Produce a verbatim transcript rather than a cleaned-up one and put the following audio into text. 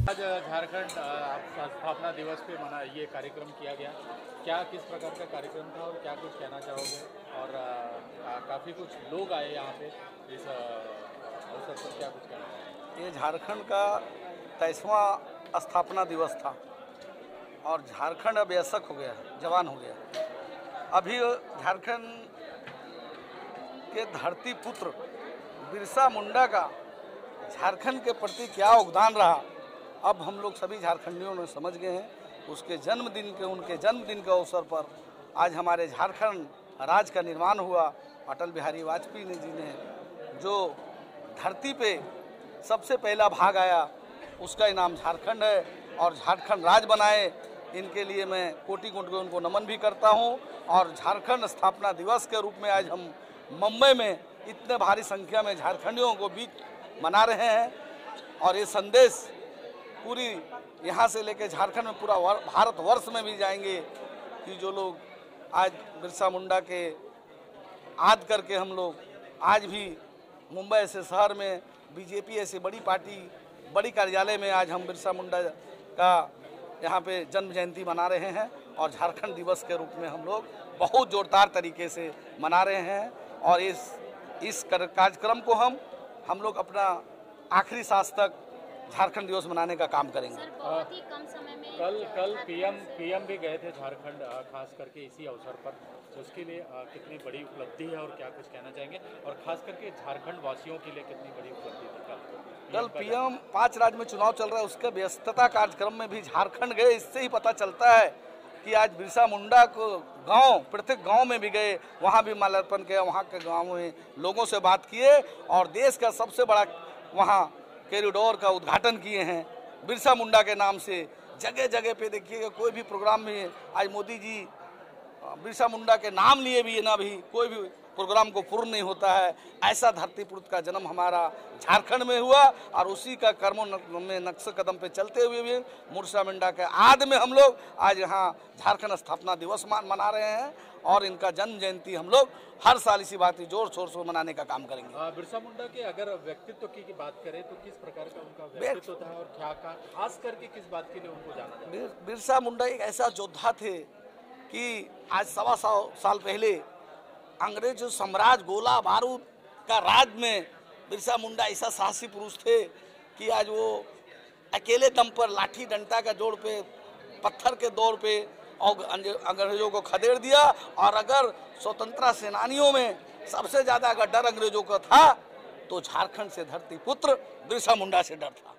आज झारखंड स्थापना दिवस पे मना ये कार्यक्रम किया गया, क्या किस प्रकार का कार्यक्रम था और क्या कुछ कहना चाहोगे? और काफ़ी कुछ लोग आए यहाँ पे इस अवसर पर, क्या कुछ कहना चाहोगे? ये झारखंड का तेईसवां स्थापना दिवस था और झारखंड अब वयस्क हो गया, जवान हो गया। अभी झारखंड के धरती पुत्र बिरसा मुंडा का झारखंड के प्रति क्या योगदान रहा, अब हम लोग सभी झारखंडियों ने समझ गए हैं। उसके जन्मदिन के उनके जन्मदिन के अवसर पर आज हमारे झारखंड राज्य का निर्माण हुआ। अटल बिहारी वाजपेयी ने जी ने जो धरती पे सबसे पहला भाग आया, उसका इनाम झारखंड है और झारखंड राज्य बनाए। इनके लिए मैं कोटि कोटि उनको नमन भी करता हूं। और झारखंड स्थापना दिवस के रूप में आज हम मुंबई में इतने भारी संख्या में झारखंडियों को बीच मना रहे हैं और ये संदेश पूरी यहाँ से लेकर झारखंड में पूरा भारतवर्ष में भी जाएंगे कि जो लोग आज बिरसा मुंडा के याद करके हम लोग आज भी मुंबई ऐसे शहर में बीजेपी ऐसी बड़ी पार्टी बड़ी कार्यालय में आज हम बिरसा मुंडा का यहाँ पे जन्म जयंती मना रहे हैं और झारखंड दिवस के रूप में हम लोग बहुत जोरदार तरीके से मना रहे हैं। और इस इस कार्यक्रम को हम हम लोग अपना आखिरी सांस तक झारखंड दिवस मनाने का काम करेंगे। सर, बहुत ही कम समय में कल कल पीएम पीएम भी गए थे झारखंड, खास करके इसी अवसर पर, उसके लिए कितनी बड़ी उपलब्धि है और क्या कुछ कहना चाहेंगे? और खास करके झारखंड वासियों के लिए कितनी बड़ी उपलब्धि थी कल? कल पीएम पांच राज्य में चुनाव चल रहा है, उसके व्यस्तता कार्यक्रम में भी झारखंड गए। इससे ही पता चलता है कि आज बिरसा मुंडा को गांव प्रत्येक गांव में भी गए, वहां भी माल्यार्पण किया, वहां के गांव में लोगों से बात किए और देश का सबसे बड़ा वहां कॉरिडोर का उद्घाटन किए हैं बिरसा मुंडा के नाम से। जगह जगह पे देखिएगा, कोई भी प्रोग्राम में आज मोदी जी बिरसा मुंडा के नाम लिए भी ना भी कोई भी प्रोग्राम को पूर्ण नहीं होता है। ऐसा धरती पुत्र का जन्म हमारा झारखंड में हुआ और उसी का कर्मों में नक्शे कदम पे चलते हुए भी बिरसा मुंडा के याद में हम लोग आज यहाँ झारखंड स्थापना दिवस मना रहे हैं और इनका जन्म जयंती हम लोग हर साल इसी बात जोर शोर से मनाने का काम करेंगे। बिरसा मुंडा के अगर व्यक्तित्व की, की बात करें तो किस प्रकार का उनका व्यक्तित्व था और क्या का खास करके किस बात के लिए उनको जाना जाता है? बिरसा मुंडा एक ऐसा योद्धा थे कि आज सवा सौ साल पहले अंग्रेज साम्राज्य गोला बारूद का राज में बिरसा मुंडा ऐसा साहसी पुरुष थे कि आज वो अकेले दम पर लाठी डंडा का जोड़ पे पत्थर के दौर पे और अंग्रेजों को खदेड़ दिया। और अगर स्वतंत्रता सेनानियों में सबसे ज्यादा अगर डर अंग्रेजों का था तो झारखंड से धरती पुत्र बिरसा मुंडा से डर था।